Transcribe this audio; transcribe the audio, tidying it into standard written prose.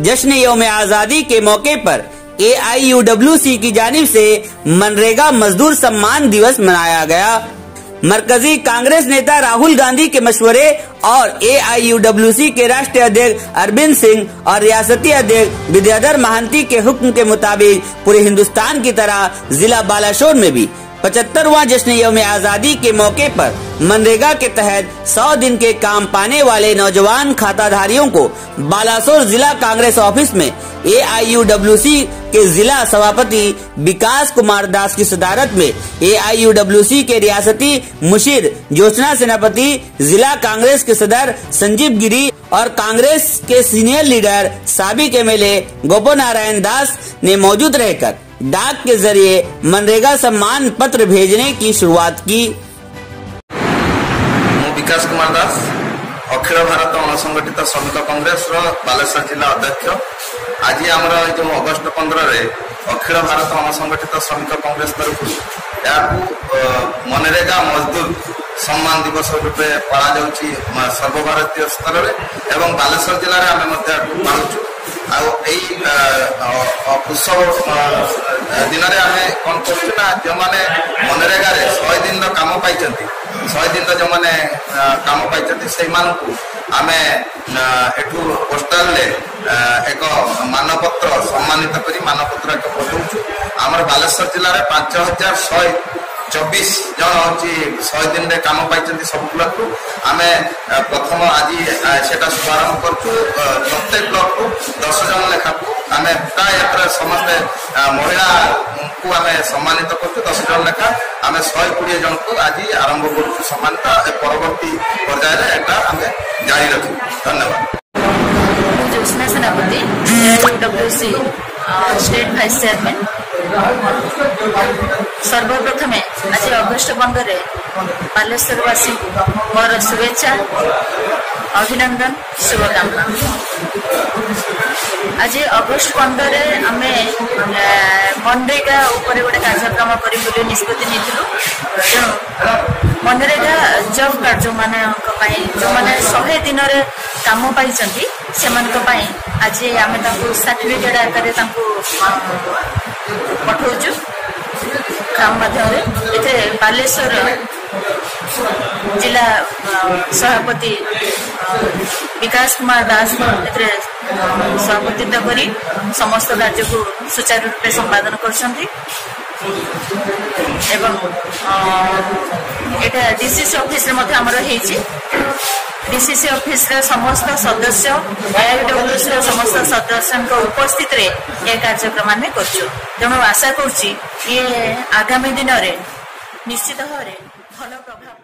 जश्न यौम आजादी के मौके पर AIUWC की जानिब से मनरेगा मजदूर सम्मान दिवस मनाया गया। मरकजी कांग्रेस नेता राहुल गांधी के मशवरे और AIUWC के राष्ट्रीय अध्यक्ष अरविंद सिंह और रियासती अध्यक्ष विद्याधर महांती के हुक्म के मुताबिक पूरे हिंदुस्तान की तरह जिला बालासोर में भी 75वां जश्न यौम आजादी के मौके पर मनरेगा के तहत 100 दिन के काम पाने वाले नौजवान खाताधारियों को बालासोर जिला कांग्रेस ऑफिस में AIUWC के जिला सभापति विकास कुमार दास की सदारत में AIUWC के रियासती मुशीर ज्योत्सना सेनापति, जिला कांग्रेस के सदर संजीव गिरी और कांग्रेस के सीनियर लीडर साबिक MLA गोपो नारायण दास ने मौजूद रहकर डाक के जरिए मनरेगा सम्मान पत्र भेजने की शुरुआत की। विकास कुमार दास अखिल भारत अणसंगठित श्रमिक कांग्रेस बालेश्वर जिला अध्यक्ष। आज आम जो अगस्ट 15 रे अखिल भारत अणसंगठित श्रमिक कांग्रेस तरफ मनरेगा मजदूर सम्मान दिवस रूपे पाला सर्वभारतीय स्तर में एवं बालेश्वर जिले में आम पालुचु। उत्सव दिन आम कौन करा जो मैंने मनरेगा 100 दिन कम पाई 100 दिन जो मैंने कम पाई से आम एठू पोस्टाल एक मानपत्र सम्मानित कर मानपत्र एक पठाऊँ। आम बालेश्वर जिले में 5124 जन हूँ 100 दिन में कम पाई सब ब्लक को आम प्रथम आज से शुभारंभ कर प्रत्येक ब्लक को 10 जन लेखा आम प्राय समस्ते महिला को आम सम्मानित कर 10 जन लेखा आम 120 जन को आज आरंभ कर सम्मानित परवर्ती पर्याय आम जारी रखू। धन्यवाद। Jyotsna Senapati AIUWC state vice chairman. सर्वप्रथमे आज अगस्ट 15 बालेश्वरवासी मोर शुभेच्छा अभिनंदन शुभकामना। आज अगस्ट 15 आम मनरेगा उपर गोटे कार्यक्रम कर निष्पत्ति नहीं। मनरेगा जब कार्ड जो मैंने 100 दिन काम पाई आज आम सर्टिफिकेट आकार पठाऊँ काम माध्यम बालेश्वर जिला सभापति विकास कुमार दास सभापतित्व करी समस्त कार्य को सुचारू रूप संपादन कर DCC ऑफिस DCC ऑफिस समस्त सदस्य AIUWC समस्त सदस्य उपस्थित यह कार्यक्रम आम कर आशा करुच्ची ये आगामी दिन में निश्चित भाव भल प्रभाव।